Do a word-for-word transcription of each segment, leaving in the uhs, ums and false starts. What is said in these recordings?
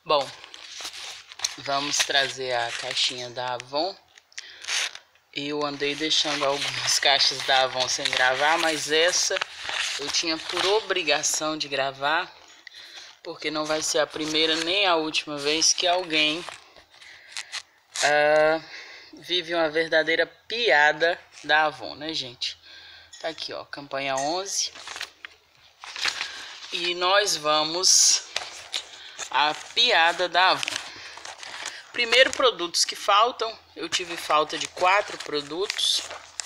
Bom, vamos trazer a caixinha da Avon. Eu andei deixando algumas caixas da Avon sem gravar, mas essa eu tinha por obrigação de gravar, porque não vai ser a primeira nem a última vez que alguém uh, vive uma verdadeira piada da Avon, né, gente? Tá aqui, ó, campanha onze. E nós vamos à piada da Avon. Primeiro, produtos que faltam. Eu tive falta de quatro produtos.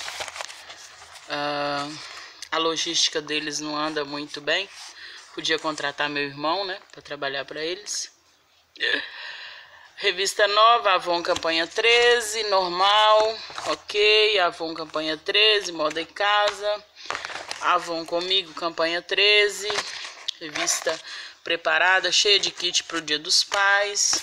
Uh, a logística deles não anda muito bem. Podia contratar meu irmão, né, para trabalhar para eles. Revista nova, Avon campanha treze, normal, ok. Avon campanha treze, moda em casa. Avon comigo, campanha treze. Revista preparada, cheia de kit para o Dia dos Pais.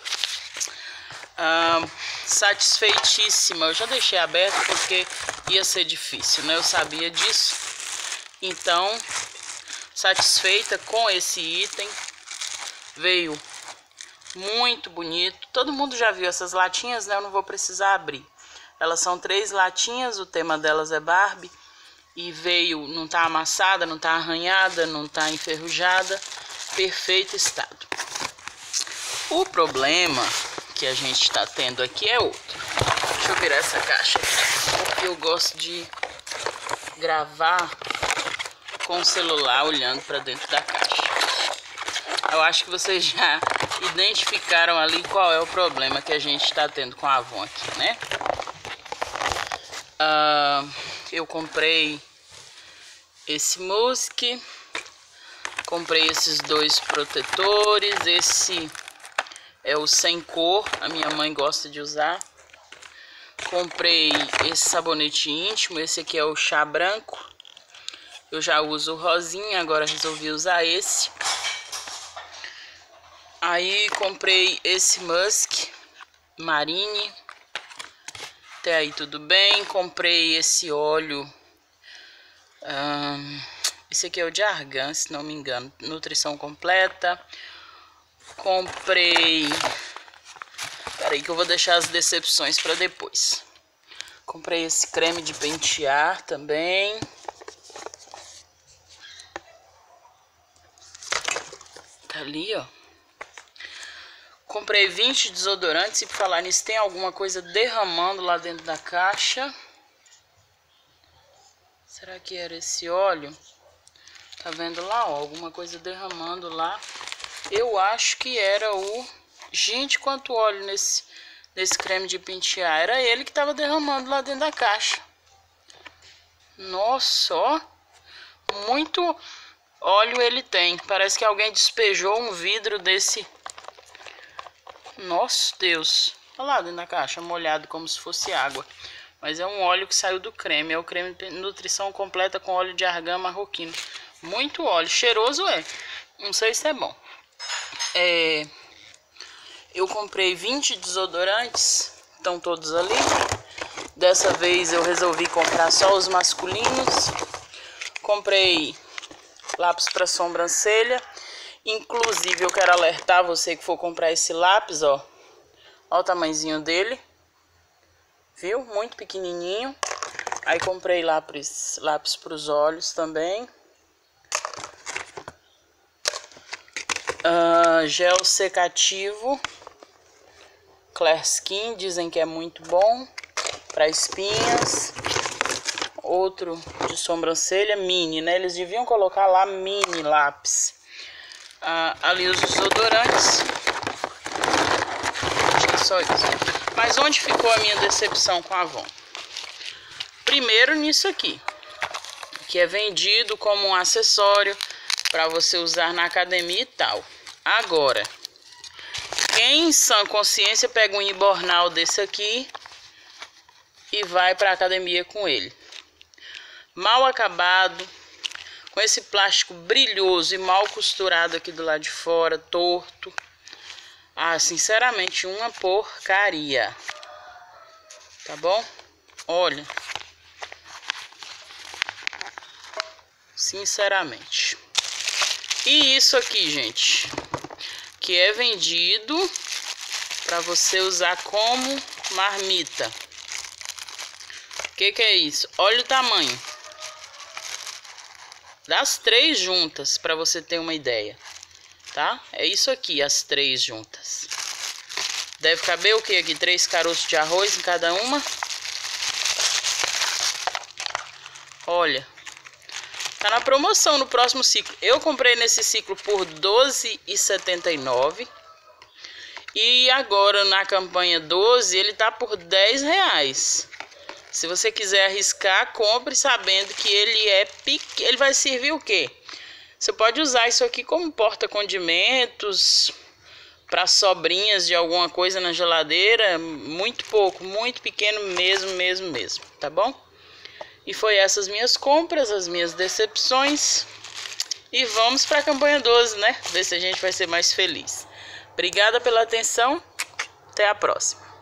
Ah, satisfeitíssima. Eu já deixei aberto porque ia ser difícil, né? Eu sabia disso. Então, satisfeita com esse item. Veio muito bonito. Todo mundo já viu essas latinhas, né? Eu não vou precisar abrir. Elas são três latinhas. O tema delas é Barbie. E veio, não tá amassada, não tá arranhada, não tá enferrujada. Perfeito estado. O problema que a gente tá tendo aqui é outro. Deixa eu virar essa caixa aqui, porque eu gosto de gravar com o celular olhando para dentro da caixa. Eu acho que vocês já identificaram ali qual é o problema que a gente tá tendo com a Avon aqui, né? Uh, eu comprei esse musk, comprei esses dois protetores, esse é o sem cor, a minha mãe gosta de usar. Comprei esse sabonete íntimo, esse aqui é o chá branco. Eu já uso o rosinha, agora resolvi usar esse. Aí comprei esse musk marine. Até aí tudo bem. Comprei esse óleo. Hum, esse aqui é o de argan, se não me engano. Nutrição completa. Comprei... Peraí que eu vou deixar as decepções para depois. Comprei esse creme de pentear também. Tá ali, ó. Comprei vinte desodorantes e, por falar nisso, tem alguma coisa derramando lá dentro da caixa. Será que era esse óleo? Tá vendo lá, ó, alguma coisa derramando lá. Eu acho que era o... Gente, quanto óleo nesse, nesse creme de pentear. Era ele que tava derramando lá dentro da caixa. Nossa, ó. Muito óleo ele tem. Parece que alguém despejou um vidro desse... Nossa, Deus. Olha lá dentro da caixa, molhado como se fosse água. Mas é um óleo que saiu do creme. É o creme de nutrição completa com óleo de argan marroquino. Muito óleo. Cheiroso é. Não sei se é bom. É... Eu comprei vinte desodorantes. Estão todos ali. Dessa vez eu resolvi comprar só os masculinos. Comprei lápis para sobrancelha. Inclusive, eu quero alertar você que for comprar esse lápis, ó. Ó o tamanhozinho dele. Viu? Muito pequenininho. Aí comprei lápis, lápis para os olhos também. Uh, gel secativo. Clear Skin, dizem que é muito bom. Para espinhas. Outro de sobrancelha, mini, né? Eles deviam colocar lá mini lápis. Ah, ali os desodorantes. Acho que é só isso. Mas onde ficou a minha decepção com a Avon? Primeiro nisso aqui, que é vendido como um acessório para você usar na academia e tal. Agora, quem em sã consciência pega um Ibornal desse aqui e vai para a academia com ele? Mal acabado, com esse plástico brilhoso e mal costurado aqui do lado de fora, torto. Ah, sinceramente, uma porcaria. Tá bom? Olha. Sinceramente. E isso aqui, gente, que é vendido para você usar como marmita. O que que é isso? Olha o tamanho das três juntas, para você ter uma ideia, tá? É isso aqui, as três juntas. Deve caber o que aqui? Três caroços de arroz em cada uma. Olha, tá na promoção no próximo ciclo. Eu comprei nesse ciclo por doze reais e setenta e nove centavos. E agora na campanha doze ele tá por dez reais. Se você quiser arriscar, compre sabendo que ele é pequeno. Ele vai servir o quê? Você pode usar isso aqui como porta-condimentos, para sobrinhas de alguma coisa na geladeira. Muito pouco, muito pequeno mesmo, mesmo, mesmo. Tá bom? E foi essas minhas compras, as minhas decepções. E vamos para a campanha doze, né? Ver se a gente vai ser mais feliz. Obrigada pela atenção. Até a próxima.